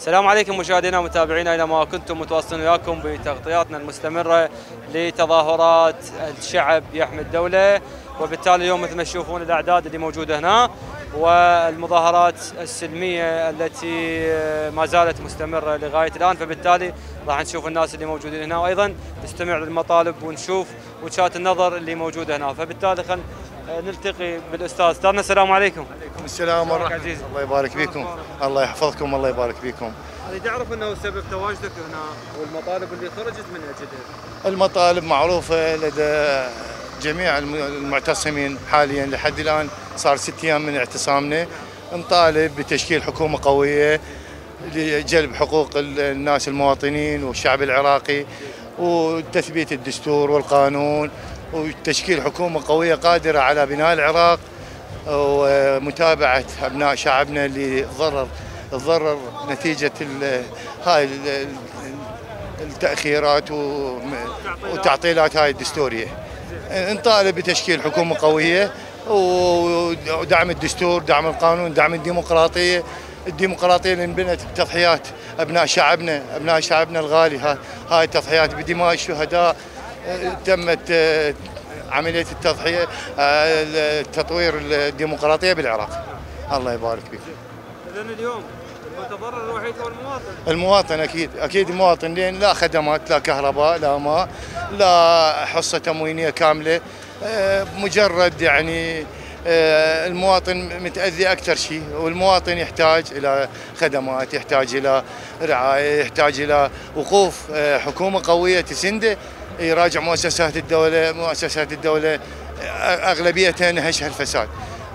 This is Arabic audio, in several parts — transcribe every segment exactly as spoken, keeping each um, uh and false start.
السلام عليكم مشاهدينا ومتابعينا، اينما كنتم متواصلين وياكم بتغطياتنا المستمره لتظاهرات الشعب يحمي الدوله، وبالتالي اليوم مثل ما تشوفون الاعداد اللي موجوده هنا والمظاهرات السلميه التي ما زالت مستمره لغايه الان، فبالتالي راح نشوف الناس اللي موجودين هنا وايضا نستمع للمطالب ونشوف وجهات النظر اللي موجوده هنا، فبالتالي خلينا نلتقي بالاستاذ. استاذنا السلام عليكم. عليكم السلام ورحمه الله. الله يبارك فيكم، الله يحفظكم، الله يبارك فيكم. اريد اعرف انه سبب تواجدك هنا والمطالب اللي خرجت من اجلها. المطالب معروفه لدى جميع المعتصمين حاليا، لحد الان صار ست ايام من اعتصامنا. نطالب بتشكيل حكومه قويه لجلب حقوق الناس المواطنين والشعب العراقي، وتثبيت الدستور والقانون، وتشكيل حكومه قويه قادره على بناء العراق، ومتابعه ابناء شعبنا اللي تضرر تضرر نتيجه هاي التاخيرات وتعطيلات هاي الدستوريه. نطالب بتشكيل حكومه قويه ودعم الدستور، دعم القانون، دعم الديمقراطيه، الديمقراطيه اللي انبنت بتضحيات ابناء شعبنا، ابناء شعبنا الغالي. هاي التضحيات بدماء الشهداء تمت عمليه التضحيه، تطوير الديمقراطيه بالعراق. الله يبارك فيك. اذا اليوم المتضرر الوحيد هو المواطن. المواطن اكيد اكيد المواطن، لان لا خدمات، لا كهرباء، لا ماء، لا حصه تموينيه كامله، مجرد يعني المواطن متاذي اكثر شيء، والمواطن يحتاج الى خدمات، يحتاج الى رعايه، يحتاج الى وقوف حكومه قويه تسنده، يراجع مؤسسات الدوله، مؤسسات الدوله اغلبيتها نهشها الفساد،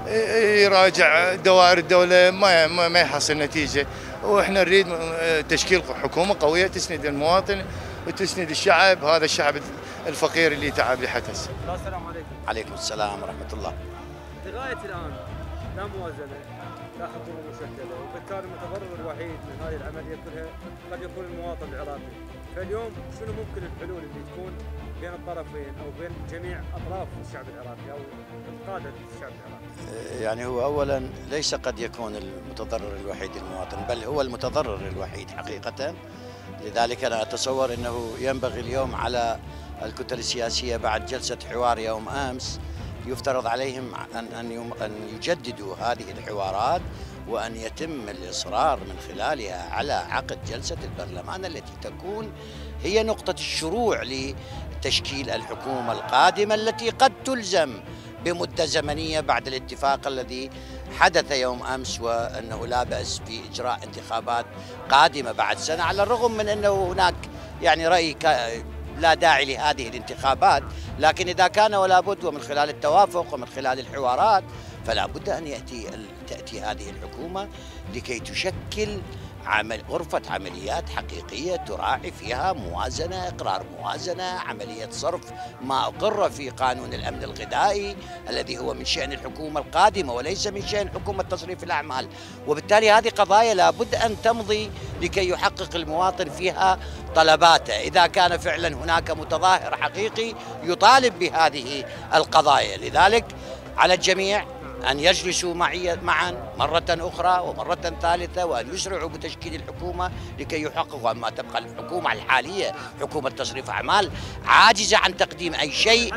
يراجع دوائر الدوله ما ما يحصل نتيجه، واحنا نريد تشكيل حكومه قويه تسند المواطن وتسند الشعب، هذا الشعب الفقير اللي تعب لحتى. السلام عليكم. عليكم السلام ورحمه الله. لغايه الان لا موازنه، لا حكومه مشكله، وبالتالي المتضرر الوحيد من هذه العمليه كلها قد يكون المواطن العراقي، فاليوم شنو ممكن الحلول اللي تكون بين الطرفين او بين جميع اطراف الشعب العراقي او قاده الشعب العراقي؟ يعني هو اولا ليس قد يكون المتضرر الوحيد المواطن، بل هو المتضرر الوحيد حقيقه. لذلك انا اتصور انه ينبغي اليوم على الكتل السياسيه بعد جلسه حوار يوم امس يفترض عليهم ان ان ان يجددوا هذه الحوارات، وأن يتم الإصرار من خلالها على عقد جلسة البرلمان التي تكون هي نقطة الشروع لتشكيل الحكومة القادمة، التي قد تلزم بمدة زمنية بعد الاتفاق الذي حدث يوم أمس، وأنه لا بأس في إجراء انتخابات قادمة بعد سنة، على الرغم من أنه هناك يعني رأي لا داعي لهذه الانتخابات، لكن إذا كان ولا بد ومن خلال التوافق ومن خلال الحوارات فلا بد أن يأتي تأتي هذه الحكومة لكي تشكل عمل غرفة عمليات حقيقية تراعي فيها موازنة، إقرار موازنة، عملية صرف ما أقر في قانون الأمن الغذائي الذي هو من شأن الحكومة القادمة وليس من شأن حكومة تصريف الأعمال. وبالتالي هذه قضايا لا بد أن تمضي لكي يحقق المواطن فيها طلباته، إذا كان فعلا هناك متظاهر حقيقي يطالب بهذه القضايا. لذلك على الجميع أن يجلسوا معي معا مرة أخرى ومرة ثالثة، وأن يسرعوا بتشكيل الحكومة لكي يحققوا. أما تبقى الحكومة الحالية حكومة تصريف أعمال عاجزة عن تقديم أي شيء.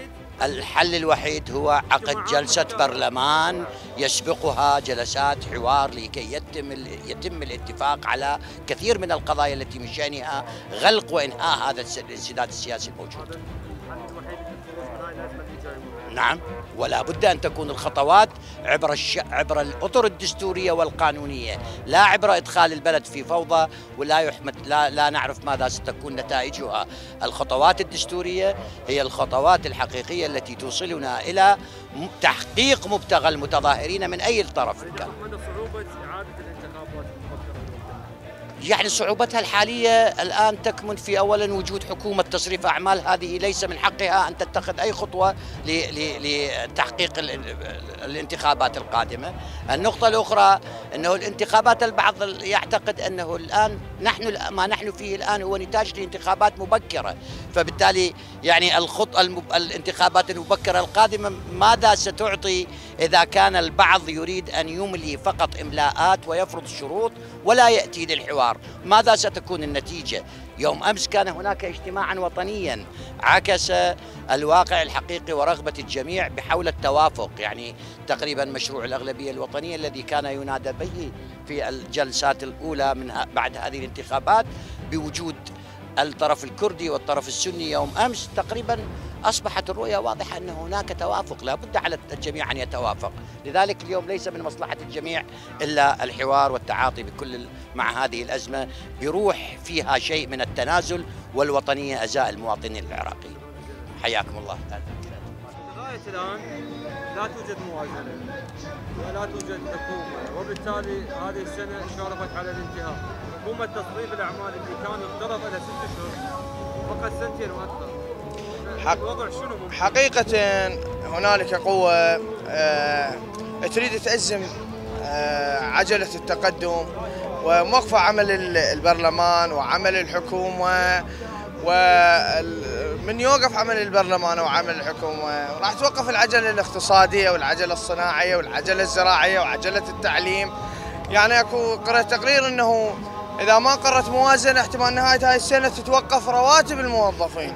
الحل الوحيد هو عقد جلسة برلمان يسبقها جلسات حوار لكي يتم يتم الاتفاق على كثير من القضايا التي من شأنها غلق وإنهاء هذا الانسداد السياسي الموجود. نعم، ولا بد أن تكون الخطوات عبر الش... عبر الأطر الدستورية والقانونية، لا عبر إدخال البلد في فوضى ولا يحمد لا, لا نعرف ماذا ستكون نتائجها. الخطوات الدستورية هي الخطوات الحقيقية التي توصلنا إلى تحقيق مبتغى المتظاهرين من أي طرف كان. يعني صعوبتها الحالية الآن تكمن في أولا وجود حكومة تصريف أعمال، هذه ليس من حقها أن تتخذ أي خطوة لتحقيق الانتخابات القادمة. النقطة الأخرى أنه الانتخابات البعض يعتقد أنه الآن نحن ما نحن فيه الآن هو نتاج لانتخابات مبكرة، فبالتالي يعني الخط الانتخابات المبكرة القادمة ماذا ستعطي إذا كان البعض يريد أن يملي فقط إملاءات ويفرض الشروط ولا يأتي للحوار؟ ماذا ستكون النتيجة؟ يوم أمس كان هناك اجتماعا وطنيا عكس الواقع الحقيقي ورغبة الجميع بحول التوافق، يعني تقريبا مشروع الأغلبية الوطنية الذي كان ينادى به في الجلسات الأولى من بعد هذه الانتخابات بوجود الطرف الكردي والطرف السني يوم أمس، تقريبا أصبحت الرؤية واضحة أن هناك توافق، لا بد على الجميع أن يتوافق. لذلك اليوم ليس من مصلحة الجميع إلا الحوار والتعاطي بكل مع هذه الأزمة بروح فيها شيء من التنازل والوطنية أزاء المواطنين العراقيين. حياكم الله. لغاية الآن لا توجد موازنة ولا توجد حكومة، وبالتالي هذه السنة شارفت على الانتهاء. حكومة تصريف الأعمال اللي كان افترض لها ست أشهر فقط سنتين وأكثر. الوضع شنو؟ حقيقة هنالك قوة آه تريد تأزم آه عجلة التقدم وموقف عمل البرلمان وعمل الحكومة، ومن يوقف عمل البرلمان وعمل الحكومة راح توقف العجلة الاقتصادية والعجلة الصناعية والعجلة الزراعية وعجلة التعليم. يعني اكو قرأت تقرير انه اذا ما قررت موازنة احتمال نهاية هاي السنة تتوقف رواتب الموظفين.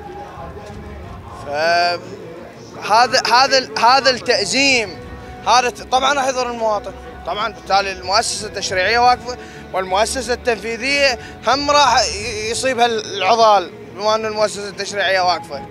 فهذا هذا هذا التأزيم هذا طبعا راح يضر المواطن، طبعا بالتالي المؤسسة التشريعية واقفة والمؤسسة التنفيذية هم راح يصيبها العضال بما ان المؤسسة التشريعية واقفة.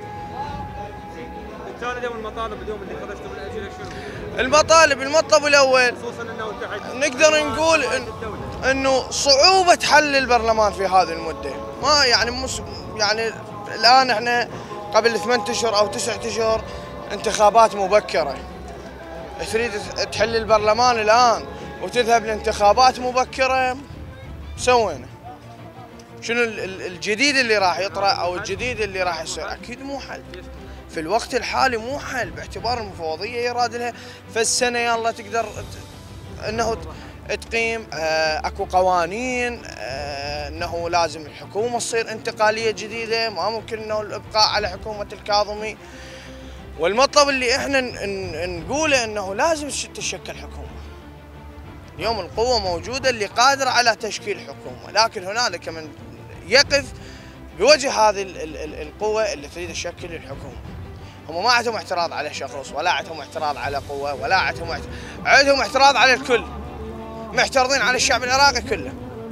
بالتالي اليوم المطالب اليوم اللي خرجتوا من اجلها شنو؟ المطالب المطلب الاول خصوصا انه نقدر نقول إن انه صعوبة حل البرلمان في هذه المدة، ما يعني مس يعني الان احنا قبل ثمانية اشهر او تسعة اشهر انتخابات مبكرة، تريد تحل البرلمان الان وتذهب لانتخابات مبكرة، سوينا شنو الجديد اللي راح يطرأ او الجديد اللي راح يصير؟ اكيد مو حل في الوقت الحالي، مو حل باعتبار المفوضية يراد لها فالسنة يلا تقدر انه تقيم اكو قوانين انه لازم الحكومة تصير انتقالية جديدة، ما ممكن انه الابقاء على حكومة الكاظمي. والمطلب اللي احنا نقوله انه لازم تشكل حكومة. اليوم القوة موجودة اللي قادرة على تشكيل حكومة، لكن هنالك من يقف بوجه هذه القوة اللي تريد تشكل الحكومة. هم ما عندهم اعتراض على شخص ولا عندهم اعتراض على قوة ولا عندهم اعتراض. عندهم اعتراض على الكل، معترضين على الشعب العراقي كله.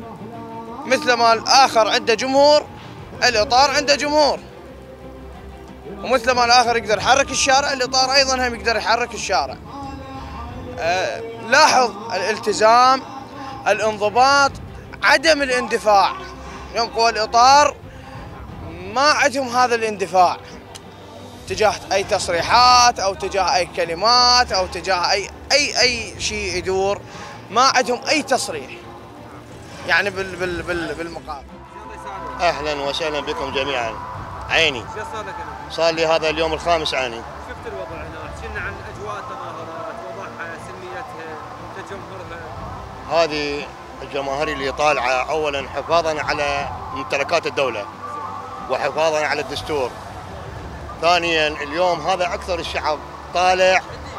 مثل ما الآخر عنده جمهور، الإطار عنده جمهور، ومثل ما الآخر يقدر يحرك الشارع، الإطار أيضا هم يقدر يحرك الشارع. أه لاحظ الالتزام، الانضباط، عدم الاندفاع. يوم قوى الإطار ما عندهم هذا الاندفاع تجاه أي تصريحات أو تجاه أي كلمات أو تجاه أي أي أي شيء يدور، ما عندهم أي تصريح يعني بال بال بال بالمقابل. أهلا وسهلا بكم جميعا. عيني ايش صار لك هنا؟ صار لي هذا اليوم الخامس عيني. شفت الوضع هنا؟ احكي لنا عن اجواء التظاهرات، وضعها، سلميتها، تجمهرها. هذه الجماهير اللي طالعه اولا حفاظا على ممتلكات الدوله وحفاظا على الدستور. ثانيا اليوم هذا اكثر الشعب طالع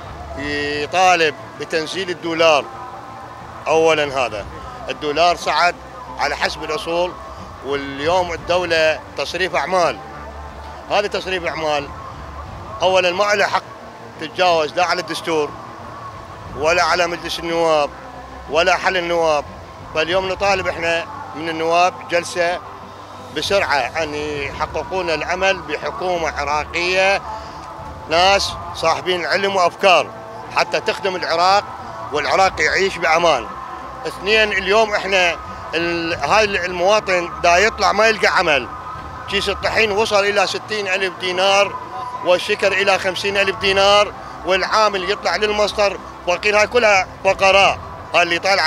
يطالب بتنزيل الدولار. اولا هذا الدولار صعد على حسب الاصول، واليوم الدوله تصريف اعمال. هذا تصريف اعمال اولا ما له حق تتجاوز لا على الدستور ولا على مجلس النواب ولا حل النواب. فاليوم نطالب احنا من النواب جلسه بسرعه ان يحققون العمل بحكومه عراقيه، ناس صاحبين علم وافكار حتى تخدم العراق والعراق يعيش بامان. اثنين اليوم احنا هاي المواطن دا يطلع ما يلقى عمل. كيس الطحين وصل الى ستين الف دينار والشكر الى خمسين الف دينار، والعامل يطلع للمصدر فقير. هاي كلها فقراء، هاي اللي طالعه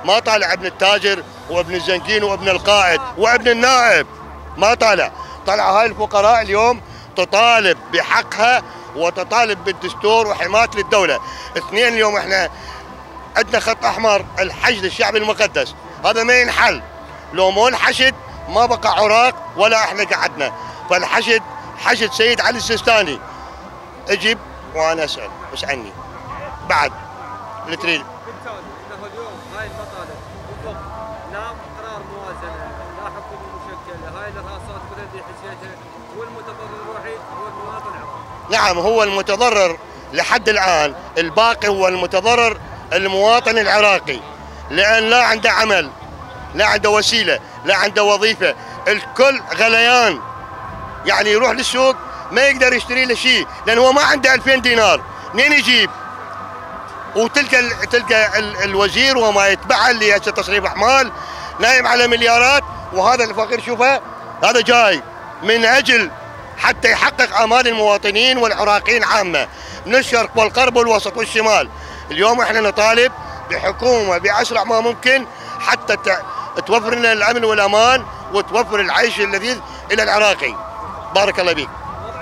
ما طالع ابن التاجر وابن الزنقين وابن القائد وابن النائب، ما طالع. طلع هاي الفقراء اليوم تطالب بحقها وتطالب بالدستور وحماية للدولة. اثنين، اليوم احنا عندنا خط احمر، الحشد الشعبي المقدس، هذا ما ينحل. لو مو الحشد ما بقى عراق ولا احنا قعدنا. فالحشد حشد سيد علي السيستاني. اجيب وانا اسال اسالني بعد اللي تريد. بالتالي انه اليوم هاي المطالب وفق لا قرار موازنه لا حكومه مشكله، هاي الرئاسات كلها اللي حكيتها، والمتضرر الوحيد هو المواطن العراقي. نعم، هو المتضرر لحد الان، الباقي هو المتضرر المواطن العراقي، لان لا عنده عمل، لا عنده وسيله، لا عنده وظيفه، الكل غليان. يعني يروح للسوق ما يقدر يشتري له شيء، لان هو ما عنده ألفين دينار، منين يجيب؟ وتلقى تلقى الوزير وما يتبعه اللي هسه تصريف احمال نايم على مليارات، وهذا الفقير شوفه هذا جاي من اجل حتى يحقق امال المواطنين والعراقيين عامه من الشرق والغرب والوسط والشمال. اليوم احنا نطالب بحكومه باسرع ما ممكن حتى توفر لنا الامن والامان وتوفر العيش اللذيذ الى العراقي. بارك الله بيك.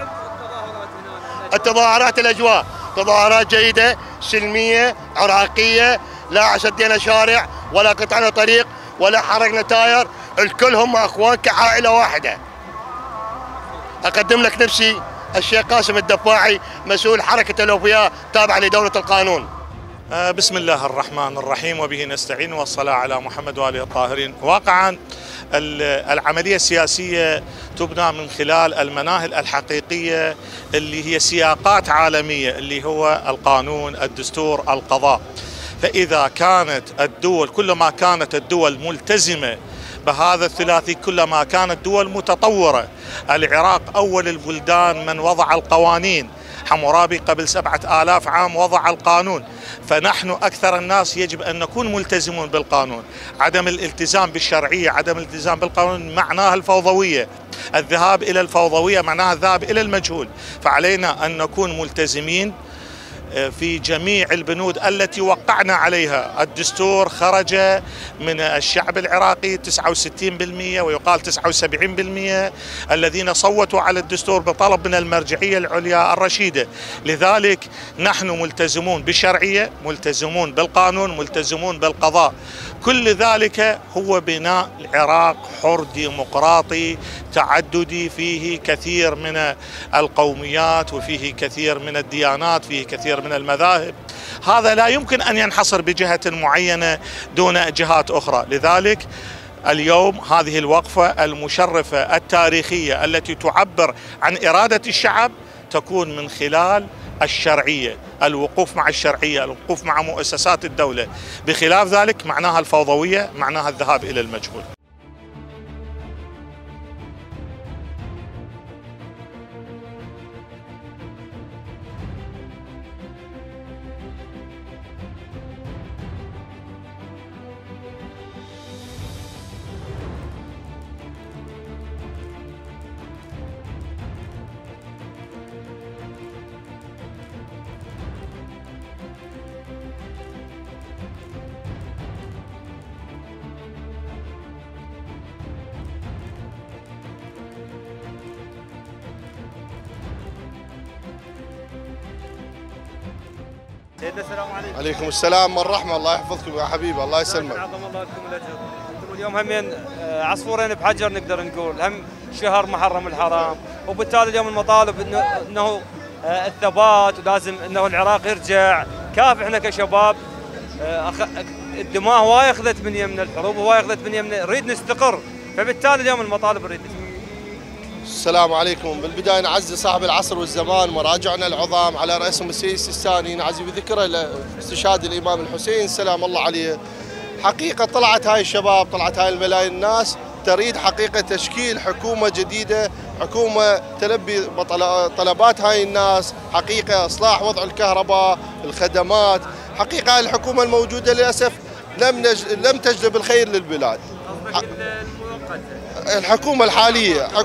التظاهرات الاجواء تظاهرات جيده سلميه عراقيه، لا سدينا شارع ولا قطعنا طريق ولا حرقنا تاير، الكل هم اخوان كعائله واحده. اقدم لك نفسي الشيخ قاسم الدفاعي، مسؤول حركه الاوفياء تابعه لدوله القانون. بسم الله الرحمن الرحيم وبه نستعين والصلاة على محمد وآله الطاهرين. واقعا العملية السياسية تبنى من خلال المناهل الحقيقية اللي هي سياقات عالمية، اللي هو القانون، الدستور، القضاء. فإذا كانت الدول كلما كانت الدول ملتزمة بهذا الثلاثي كلما كانت دول متطورة. العراق أول البلدان من وضع القوانين، حمورابي قبل سبعة آلاف عام وضع القانون، فنحن أكثر الناس يجب أن نكون ملتزمون بالقانون. عدم الالتزام بالشرعية، عدم الالتزام بالقانون معناها الفوضوية، الذهاب إلى الفوضوية معناها الذهاب إلى المجهول. فعلينا أن نكون ملتزمين في جميع البنود التي وقعنا عليها. الدستور خرج من الشعب العراقي تسعة وستين بالمئة ويقال تسعة وسبعين بالمئة الذين صوتوا على الدستور بطلب من المرجعية العليا الرشيدة. لذلك نحن ملتزمون بالشرعية، ملتزمون بالقانون، ملتزمون بالقضاء. كل ذلك هو بناء العراق حر ديمقراطي تعددي فيه كثير من القوميات وفيه كثير من الديانات، فيه كثير من المذاهب. هذا لا يمكن أن ينحصر بجهة معينة دون جهات أخرى. لذلك اليوم هذه الوقفة المشرفة التاريخية التي تعبر عن إرادة الشعب تكون من خلال الشرعية، الوقوف مع الشرعية، الوقوف مع مؤسسات الدولة. بخلاف ذلك معناها الفوضوية، معناها الذهاب إلى المجهول. سيدنا السلام عليكم. عليكم السلام والرحمة، الله يحفظكم يا حبيبي، الله يسلمك. عظم الله لكم الاجر. انتم اليوم همين عصفورين بحجر نقدر نقول، هم شهر محرم الحرام، وبالتالي اليوم المطالب انه انه الثبات ولازم انه العراق يرجع. كاف احنا كشباب الدماء هواي اخذت من يمنا، الحروب هواي اخذت من يمنا، نريد نستقر، فبالتالي اليوم المطالب نريد نستقر. السلام عليكم. بالبداية نعزي صاحب العصر والزمان مراجعنا العظام على رئيسهم السيد السيستاني، نعزي بذكره لاستشهاد الإمام الحسين سلام الله عليه. حقيقة طلعت هاي الشباب، طلعت هاي الملايين الناس تريد حقيقة تشكيل حكومة جديدة، حكومة تلبي طلبات هاي الناس، حقيقة إصلاح وضع الكهرباء، الخدمات. حقيقة الحكومة الموجودة للأسف لم نج... لم تجلب الخير للبلاد. الحكومة الحالية حكومة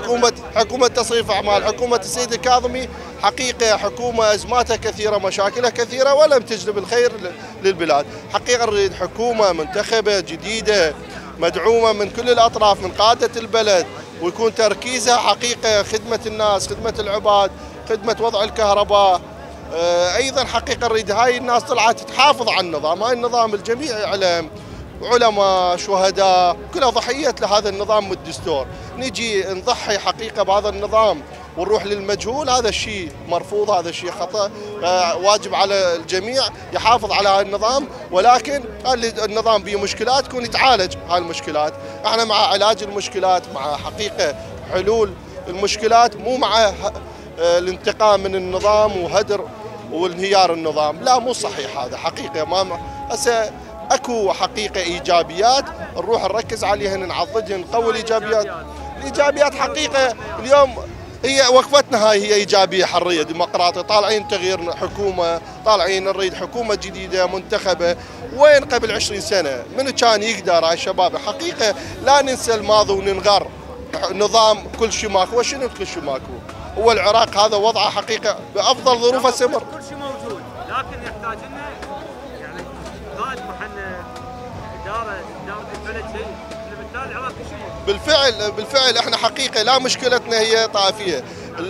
حكومة تصريف أعمال، حكومة السيد الكاظمي حقيقة حكومة أزماتها كثيرة، مشاكلها كثيرة، ولم تجلب الخير للبلاد. حقيقة نريد حكومة منتخبة جديدة مدعومة من كل الأطراف، من قادة البلد، ويكون تركيزها حقيقة خدمة الناس، خدمة العباد، خدمة وضع الكهرباء. أيضا حقيقة نريد هاي الناس طلعت تحافظ على النظام، هاي النظام الجميع يعلم، علماء، شهداء، كلها ضحية لهذا النظام والدستور. نجي نضحي حقيقة بهذا النظام ونروح للمجهول، هذا الشيء مرفوض، هذا الشيء خطأ. واجب على الجميع يحافظ على هذا النظام، ولكن النظام به مشكلات يكون يتعالج هاي المشكلات. احنا مع علاج المشكلات، مع حقيقة حلول المشكلات، مو مع الانتقام من النظام وهدر وانهيار النظام. لا، مو صحيح هذا حقيقة. ما هسه اكو حقيقة ايجابيات نروح نركز عليها، نعضدها، نقوي الايجابيات. الايجابيات حقيقة اليوم هي وقفتنا، هاي هي ايجابيه، حريه، ديمقراطيه، طالعين تغيير حكومه، طالعين نريد حكومه جديده منتخبه. وين قبل عشرين سنه من كان يقدر هاي الشباب؟ حقيقه لا ننسى الماضي وننغر. نظام كل شيء ماكو، وشنو كل شيء ماكو؟ هو العراق هذا وضعه حقيقه بافضل ظروفه سمر. كل شيء موجود، لكن يحتاج لنا يعني قائد محنك، اداره اداره البلد شيء، بالتالي العراق كل شيء موجود. بالفعل بالفعل احنا حقيقه لا مشكلتنا هي طائفيه،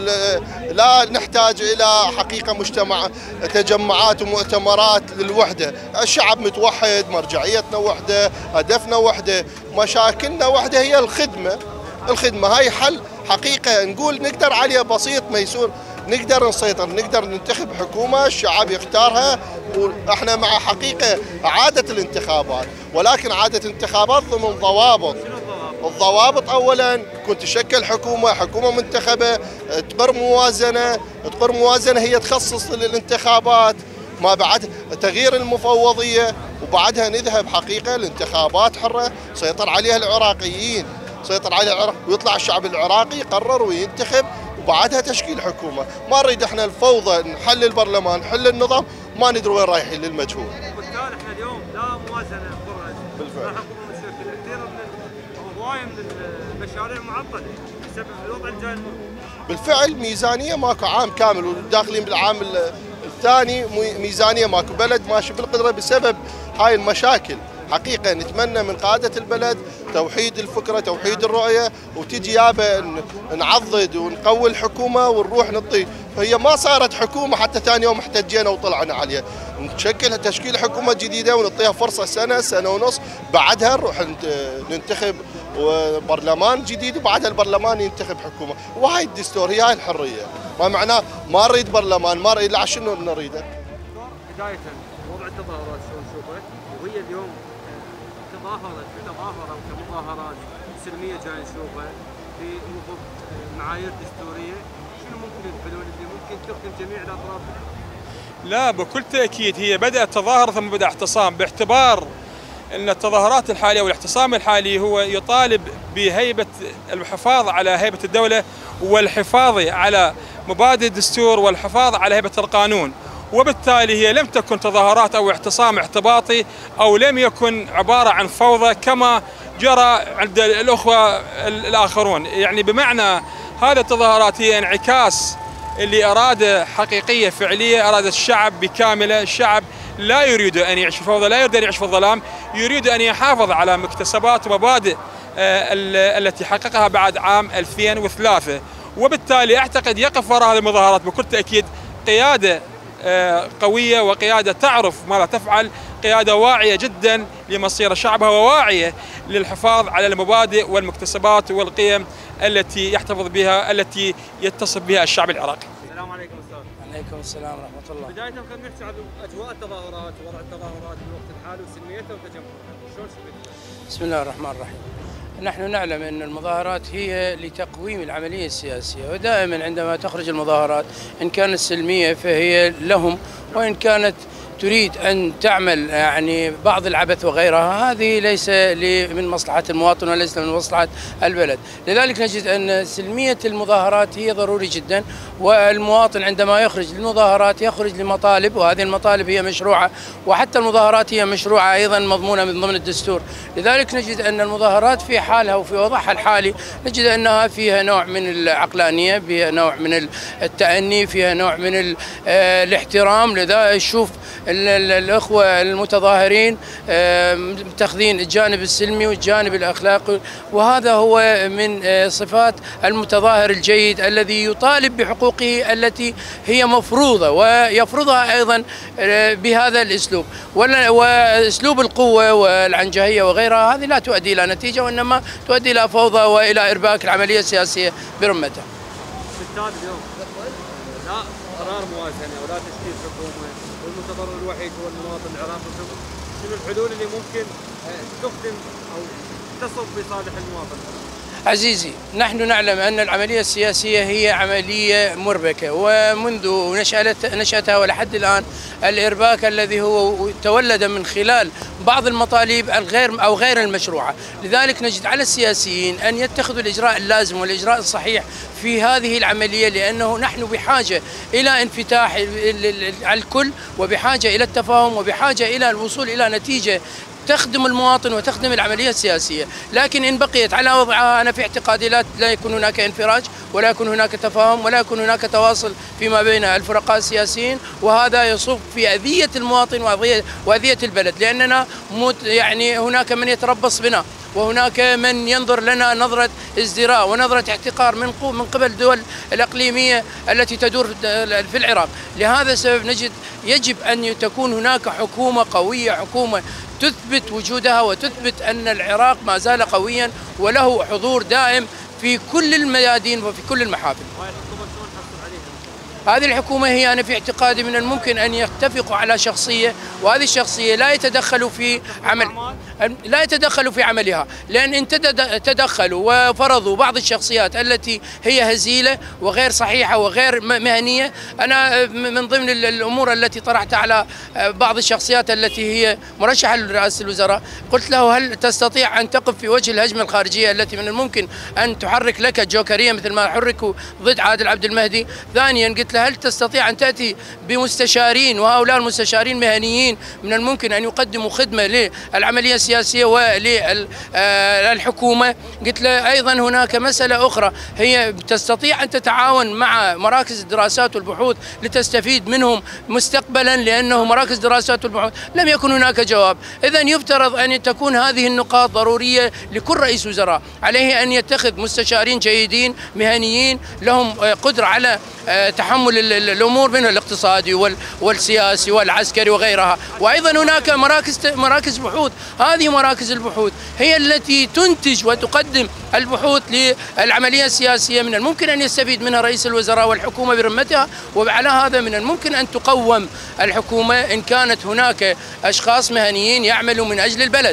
لا نحتاج الى حقيقه مجتمع تجمعات ومؤتمرات للوحده. الشعب متوحد، مرجعيتنا وحده، هدفنا وحده، مشاكلنا وحده، هي الخدمه. الخدمه هاي حل حقيقه نقول نقدر عليه بسيط ميسور، نقدر نسيطر، نقدر ننتخب حكومه الشعب يختارها. واحنا مع حقيقه اعاده الانتخابات، ولكن اعاده انتخابات ضمن ضوابط. الضوابط اولا تكون تشكل حكومه، حكومه منتخبه، تقر موازنه، تقر موازنه هي تخصص للانتخابات، ما بعد تغيير المفوضيه، وبعدها نذهب حقيقه لانتخابات حره سيطر عليها العراقيين، سيطر عليها العراق، ويطلع الشعب العراقي يقرر وينتخب، وبعدها تشكيل حكومه. ما نريد احنا الفوضى، نحل البرلمان، نحل النظام، ما ندري وين رايحين، للمجهول. وبالتالي احنا اليوم لا موازنه قرأت، بالفعل. لا حكومه مشكله، كثير من هوايه من المشاريع معطله بسبب الوضع الجاي المر. بالفعل ميزانيه ماكو عام كامل، وداخلين بالعام الثاني ميزانيه ماكو، بلد ماشي بالقدره بسبب هاي المشاكل. حقيقه نتمنى من قاده البلد توحيد الفكره، توحيد الرؤيه، وتجي يابا نعضد ونقوي الحكومه ونروح نطي. هي ما صارت حكومه حتى ثاني يوم احتجينا وطلعنا عليها. نشكل تشكيل حكومه جديده ونعطيها فرصه سنه سنه ونص، بعدها نروح ننتخب برلمان جديد، وبعدها البرلمان ينتخب حكومه. وهاي الدستور، هي هاي الحريه. ما معناه ما نريد برلمان، ما نريد، لا شنو نريده؟ بدايه وضع التظاهرات شلون نشوفه، وهي اليوم تظاهرت بتظاهره وكمظاهرات سلميه جاي نشوفها في وفق معايير دستوريه، شنو ممكن الحلول اللي ممكن تخدم جميع الاطراف؟ لا، بكل تاكيد هي بدات تظاهر ثم بدا اعتصام، باعتبار ان التظاهرات الحاليه والاعتصام الحالي هو يطالب بهيبه الحفاظ على هيبه الدوله والحفاظ على مبادئ الدستور والحفاظ على هيبه القانون، وبالتالي هي لم تكن تظاهرات او اعتصام اعتباطي، او لم يكن عباره عن فوضى كما جرى عند الاخوه الاخرون. يعني بمعنى هذه التظاهرات هي انعكاس لإرادة حقيقية فعلية، أرادة الشعب بكامله. الشعب لا يريد أن يعيش في الفوضى، لا يريد أن يعيش في الظلام، يريد أن يحافظ على مكتسبات ومبادئ التي حققها بعد عام ألفين وثلاثة. وبالتالي أعتقد يقف وراء هذه المظاهرات بكل تأكيد قيادة قوية، وقيادة تعرف ماذا تفعل، قيادة واعية جدا لمصير شعبها، وواعية للحفاظ على المبادئ والمكتسبات والقيم التي يحتفظ بها، التي يتصف بها الشعب العراقي. السلام عليكم استاذ. عليكم السلام ورحمة الله. بداية خلينا نحكي عن اجواء التظاهرات ووضع التظاهرات في الوقت الحالي وسلميتها وتجمعها، شلون شفتها؟ بسم الله الرحمن الرحيم. نحن نعلم أن المظاهرات هي لتقويم العملية السياسية، ودائما عندما تخرج المظاهرات إن كانت سلمية فهي لهم، وإن كانت تريد أن تعمل يعني بعض العبث وغيرها، هذه ليس من مصلحة المواطن وليس من مصلحة البلد. لذلك نجد أن سلمية المظاهرات هي ضروري جدا، والمواطن عندما يخرج للمظاهرات يخرج لمطالب، وهذه المطالب هي مشروعة، وحتى المظاهرات هي مشروعة أيضا مضمونة من ضمن الدستور. لذلك نجد أن المظاهرات في حالها وفي وضعها الحالي نجد أنها فيها نوع من العقلانية، فيها نوع من التأني، فيها نوع من الاحترام. لذا نشوف الأخوة المتظاهرين متخذين الجانب السلمي والجانب الأخلاقي، وهذا هو من صفات المتظاهر الجيد الذي يطالب بحقوقه التي هي مفروضة، ويفرضها أيضا بهذا الأسلوب. وأسلوب القوة والعنجهية وغيرها هذه لا تؤدي إلى نتيجة، وإنما تؤدي إلى فوضى وإلى إرباك العملية السياسية برمتها. بالتالي اليوم لا قرار موازنة ولا تشكيل حكومة، والمتضرر الوحيد هو المواطن العراقي، شنو الحلول اللي ممكن تخدم أو تصب بصالح المواطن؟ عزيزي، نحن نعلم أن العملية السياسية هي عملية مربكة، ومنذ نشأتها ولحد الآن الإرباك الذي هو تولد من خلال بعض المطالب الغير أو غير المشروعة. لذلك نجد على السياسيين أن يتخذوا الإجراء اللازم والإجراء الصحيح في هذه العملية، لأنه نحن بحاجة إلى انفتاح على الكل، وبحاجة إلى التفاهم، وبحاجة إلى الوصول إلى نتيجة تخدم المواطن وتخدم العملية السياسية. لكن إن بقيت على وضعها أنا في اعتقادي لا لا يكون هناك انفراج، ولا يكون هناك تفاهم، ولا يكون هناك تواصل فيما بين الفرقاء السياسيين، وهذا يصب في أذية المواطن وأذية البلد، لأننا يعني هناك من يتربص بنا، وهناك من ينظر لنا نظرة ازدراء ونظرة احتقار من من قبل الدول الإقليمية التي تدور في العراق. لهذا السبب نجد يجب أن تكون هناك حكومة قوية، حكومة تثبت وجودها وتثبت أن العراق ما زال قويا وله حضور دائم في كل الميادين وفي كل المحافل. هذه الحكومة هي أنا في اعتقادي من الممكن أن يتفقوا على شخصية، وهذه الشخصية لا يتدخلوا في عمل لا يتدخلوا في عملها، لأن إن تدخلوا وفرضوا بعض الشخصيات التي هي هزيلة وغير صحيحة وغير مهنية. أنا من ضمن الأمور التي طرحتها على بعض الشخصيات التي هي مرشحة لرئاسة الوزراء، قلت له هل تستطيع أن تقف في وجه الهجمة الخارجية التي من الممكن أن تحرك لك جوكرية مثل ما حركوا ضد عادل عبد المهدي؟ ثانيا قلت له هل تستطيع أن تأتي بمستشارين، وهؤلاء المستشارين مهنيين من الممكن أن يقدموا خدمة للعملية السياسية وللحكومة؟ قلت له أيضا هناك مسألة أخرى، هي تستطيع أن تتعاون مع مراكز الدراسات والبحوث لتستفيد منهم مستقبلا، لأنه مراكز الدراسات والبحوث لم يكن هناك جواب. إذن يفترض أن تكون هذه النقاط ضرورية لكل رئيس وزراء، عليه أن يتخذ مستشارين جيدين مهنيين لهم قدرة على تحمل الأمور منه الاقتصادي والسياسي والعسكري وغيرها. وأيضا هناك مراكز مراكز بحوث، هذه مراكز البحوث هي التي تنتج وتقدم البحوث للعملية السياسية، من الممكن أن يستفيد منها رئيس الوزراء والحكومة برمتها. وعلى هذا من الممكن أن تقوم الحكومة إن كانت هناك أشخاص مهنيين يعملوا من أجل البلد.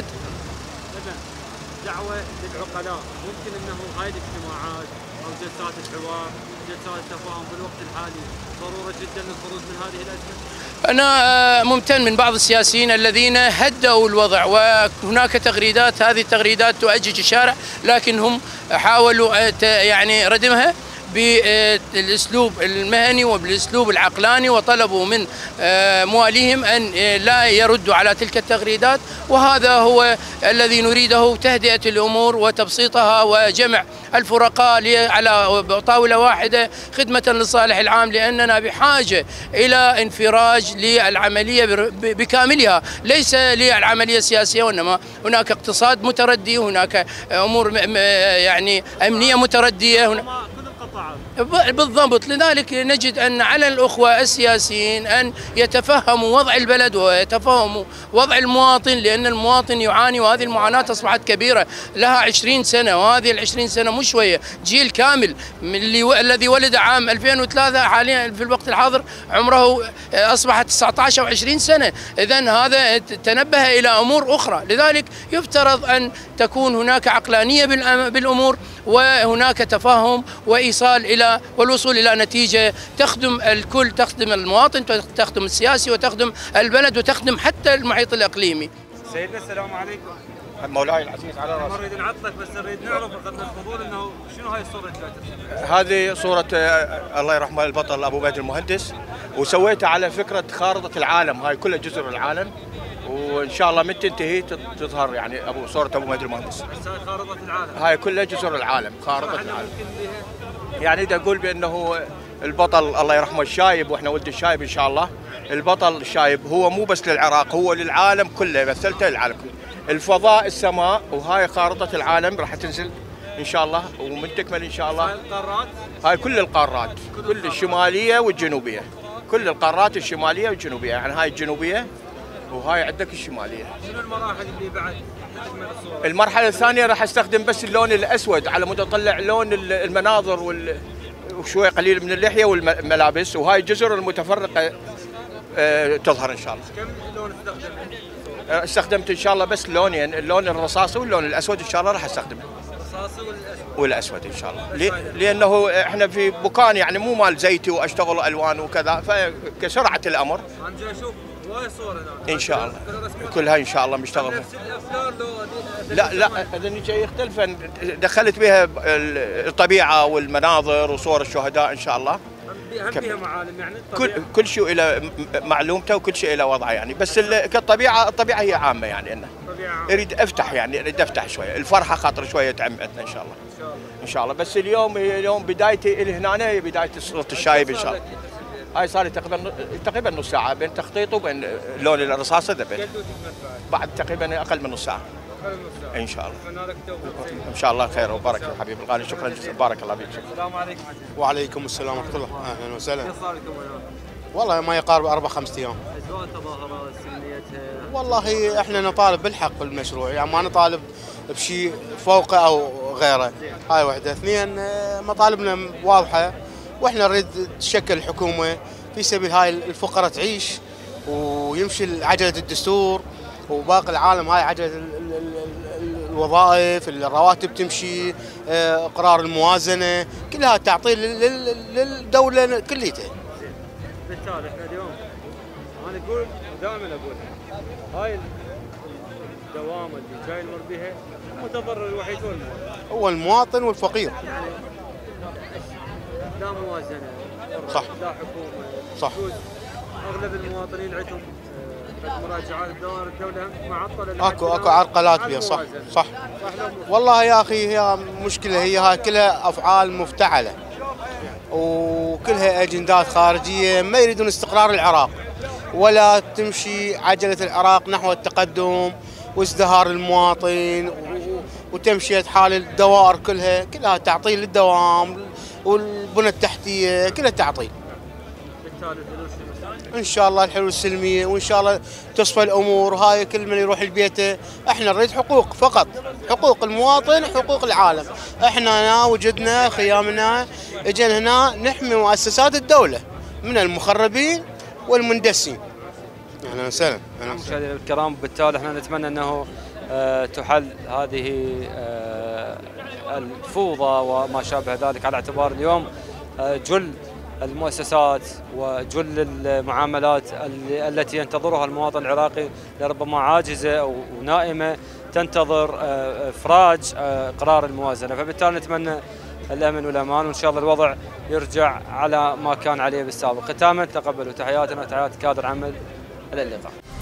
دعوة للعقلاء، ممكن أنه هاي الاجتماعات أو جلسات الحوار، جلسات التفاهم في الوقت الحالي ضرورة جدا للخروج من هذه الأزمة؟ أنا ممتن من بعض السياسيين الذين هدأوا الوضع، وهناك تغريدات، هذه التغريدات تؤجج الشارع، لكن هم حاولوا يعني ردمها بالاسلوب المهني وبالاسلوب العقلاني، وطلبوا من مواليهم ان لا يردوا على تلك التغريدات. وهذا هو الذي نريده، تهدئة الامور وتبسيطها وجمع الفرقاء على طاولة واحدة خدمة للصالح العام، لأننا بحاجة إلى انفراج للعملية بكاملها، ليس للعملية السياسية، وإنما هناك اقتصاد متردي، هناك أمور يعني أمنية متردية هنا. بالضبط. لذلك نجد أن على الأخوة السياسيين أن يتفهموا وضع البلد ويتفهموا وضع المواطن، لأن المواطن يعاني، وهذه المعاناة أصبحت كبيرة، لها عشرين سنة، وهذه العشرين سنة مش شوية. جيل كامل اللي و... الذي ولد عام ألفين وثلاثة حاليا في الوقت الحاضر عمره أصبح تسعة عشر أو عشرين سنة. إذن هذا تنبه إلى أمور أخرى. لذلك يفترض أن تكون هناك عقلانية بالأمور، وهناك تفاهم وإيصال إلى إلى والوصول إلى نتيجة تخدم الكل، تخدم المواطن، تخدم السياسي، وتخدم البلد، وتخدم حتى المحيط الإقليمي. سيدنا السلام عليكم. مولاي العزيز على راسي. ما نريد نعطلك بس نريد نعرف قدر الفضول انه شنو هاي الصورة اللي ترسمها؟ هذه صورة الله يرحمه البطل ابو بيد المهندس، وسويتها على فكرة خارطة العالم، هاي كلها جزر العالم، وان شاء الله من تنتهي تظهر يعني ابو صورة ابو بيد المهندس. بس هاي خارطة العالم. هاي كلها جزر العالم، خارطة العالم. يعني بدي اقول بانه البطل الله يرحمه الشايب، واحنا ولد الشايب ان شاء الله. البطل الشايب هو مو بس للعراق، هو للعالم كله، مثلته للعالم كله. الفضاء، السماء، وهاي خارطة العالم راح تنزل ان شاء الله ومن تكمل ان شاء الله. هاي القارات؟ هاي كل القارات، كل الشمالية والجنوبية، كل القارات الشمالية والجنوبية، يعني هاي الجنوبية وهاي عندك الشمالية. شنو المراحل اللي بعد تكمل الصورة؟ المرحلة الثانية راح استخدم بس اللون الاسود على مود اطلع لون المناظر وال وشوي قليل من اللحية والملابس، وهاي الجزر المتفرقة أه تظهر ان شاء الله. كم لون استخدمت؟ استخدمت ان شاء الله بس لونين، اللون الرصاصي واللون الاسود ان شاء الله راح استخدمه. الرصاصي والاسود. والاسود ان شاء الله، لي لانه احنا في بكان يعني مو مال زيتي واشتغل الوان وكذا، فكسرعه الامر. انا جاي اشوف هواي صور هنا. ان شاء الله كلها ان شاء الله مشتغل. نفس الافكار لو لا لا هذا شيء يختلف، دخلت بها الطبيعه والمناظر وصور الشهداء ان شاء الله. هم فيها معالم يعني كل كل شيء الى معلومته وكل شيء الى وضعه يعني، بس كالطبيعه الطبيعه هي عامه يعني انه اريد افتح يعني اريد افتح شويه، الفرحه خاطر شويه تعم عندنا ان شاء الله. ان شاء الله ان شاء الله، بس اليوم هي اليوم بدايتي الى هنا هي بدايه صوره الشايب ان شاء الله. هاي صار لي تقريبا تقريبا نص ساعه بين تخطيط وبين اللون الرصاصي ذبل. بعد تقريبا اقل من نص ساعه. ان شاء الله. ان شاء الله خير وبركه حبيبي الغالي، شكرا جزيلا، بارك الله فيك. السلام عليكم. وعليكم السلام ورحمه الله، اهلا وسهلا. كيف صار لكم هنا؟ والله ما يقارب اربع خمس ايام. اجواء التظاهرات سلميتها؟ والله احنا نطالب بالحق بالمشروع، يعني ما نطالب بشيء فوقه او غيره. هاي واحده، اثنين مطالبنا واضحه، واحنا نريد تشكل حكومه في سبيل هاي الفقراء تعيش ويمشي عجله الدستور، وباقي العالم هاي عجله الوظائف، الرواتب تمشي، اقرار الموازنه، كلها تعطي للدوله كليتها. بالتالي احنا اليوم انا اقول دائما اقول هاي الدوامه اللي جاي نمر بها المتضرر الوحيد هو المواطن. هو المواطن والفقير. يعني لا موازنه، صح، لا حكومه، صح. اغلب المواطنين عندهم مراجعات دوائر الدوله معطله. اكو اكو عرقلات بها. صح صح. والله يا اخي هي مشكله، هي هاي كلها افعال مفتعله وكلها اجندات خارجيه، ما يريدون استقرار العراق ولا تمشي عجله العراق نحو التقدم وازدهار المواطن وتمشيه حال الدوائر كلها كلها تعطيل للدوام والبنى التحتيه كلها تعطيل. بالتالي الحلول ان شاء الله الحلول السلميه، وان شاء الله تصفى الامور. هاي كل من يروح لبيته، احنا نريد حقوق فقط، حقوق المواطن، حقوق العالم. احنا هنا وجدنا خيامنا اجينا هنا نحمي مؤسسات الدوله من المخربين والمندسين. اهلا وسهلا. مشاهدينا الكرام، بالتالي احنا نتمنى انه أه تحل هذه أه الفوضى وما شابه ذلك، على اعتبار اليوم أه جل المؤسسات وجل المعاملات التي ينتظرها المواطن العراقي لربما عاجزة أو نائمة تنتظر إفراج قرار الموازنة، فبالتالي نتمنى الأمن والأمان، وإن شاء الله الوضع يرجع على ما كان عليه بالسابق. ختاما تقبلوا تحياتنا وتحيات كادر عمل، إلى اللقاء.